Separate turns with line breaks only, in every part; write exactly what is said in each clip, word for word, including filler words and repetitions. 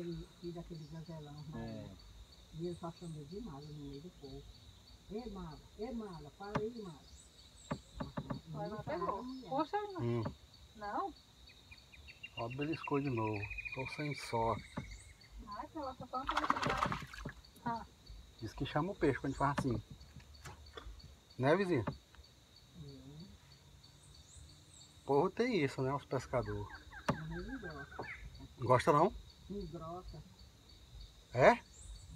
aquele, fiz aquele gazelão, é. E ele passando de mala no meio do povo. Ei, mala, ei, mala, para aí, mala.
Mas não pegou. Poxa, não. Hum. Não?
Ó, beliscou de novo. Tô sem sorte.
Ai, que ela tá falando que ah.
Diz que chama o peixe quando a gente faz assim. Né, vizinho?
Hum.
O povo tem isso, né? Os pescadores.
Não gosta.
Gosta não?
Não gosta.
É?
Hum.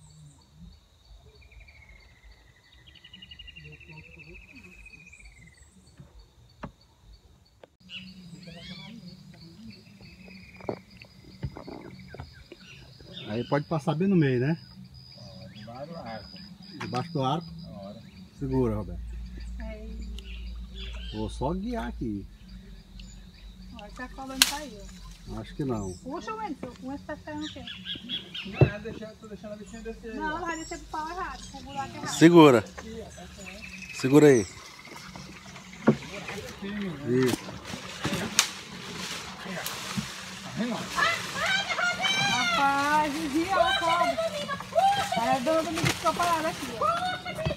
Aí pode passar bem no meio, né?
Ó, debaixo do arco.
Debaixo do arco?
Hora.
Segura, Roberto.
É.
Vou só guiar aqui.
Olha que a cobra não caiu.
Acho que não.
Puxa o Wendy, o Wendy tá saindo o quê?
Não, deixa, tô deixando a bichinha descer.
Não, ela vai descer pro pau errado, pro buraco errado.
Segura. Segura aí. Isso.
Rapaz, vizinha, olha a cobra. Aí a dona do me ficou parada aqui, ó.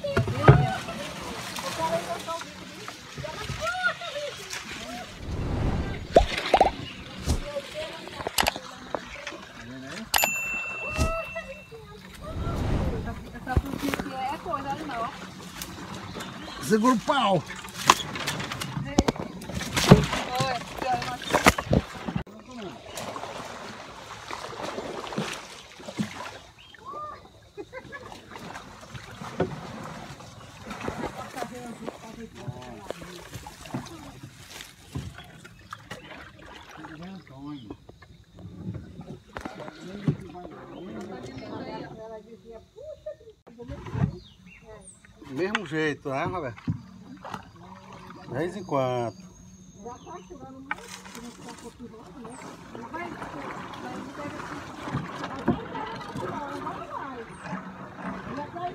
Essa frutinha aqui é coisa animal, ó.
Segura o pau. Mesmo jeito, né, Roberto? De vez em quando.
Já tá chegando muito, se não ficar um pouquinho rosa, né? Ela vai, vai,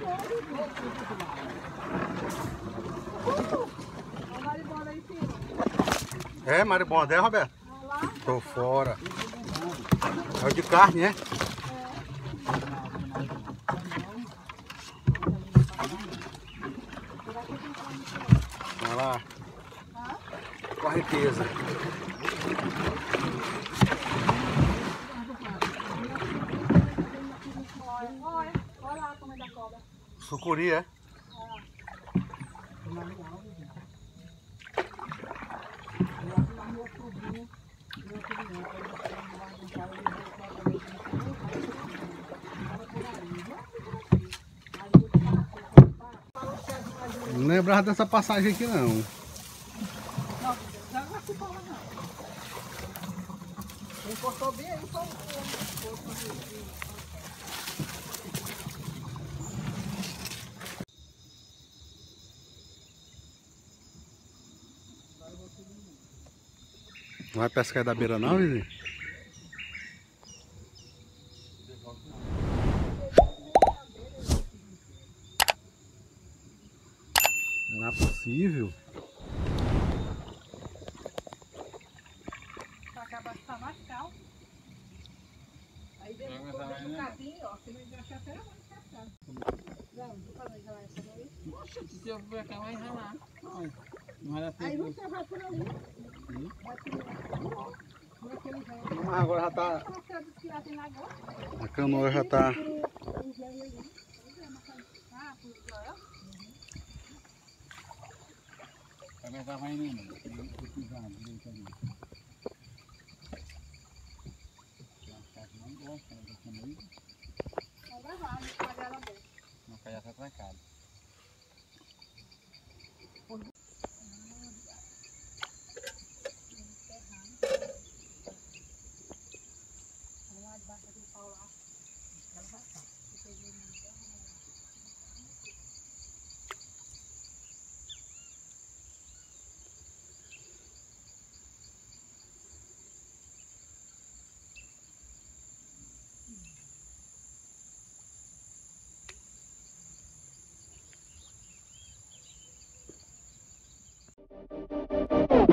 É, maribondo, é, Roberto? Tô fora. É o de carne, né? Olha lá. Correnteza.
Olha, olha lá como é da cobra.
Sucuri, é? Não lembrava dessa passagem aqui não.
Não, já não vai se falar não.
quem cortou bem aí foi o
Não vai pescar da beira não, vizinho? Não é possível.
Pra acabar de estar mais calmo. Aí depois um bocadinho, ó, você vai achar até a mão encaixada. Não, não vou fazer já essa daí.
Poxa, se eu for acabar em ralar.
Aí você vai por ali.
Hum?
Vai por ali. Naquele velho.
Mas agora já tá... A canoa já tá...
Agora tava indo, né? Eu pisando, direito ali. Não gosta, ela gosta muito.
Vamos levar, não pode ela dentro.
Não cai essa trancada.
Thank you.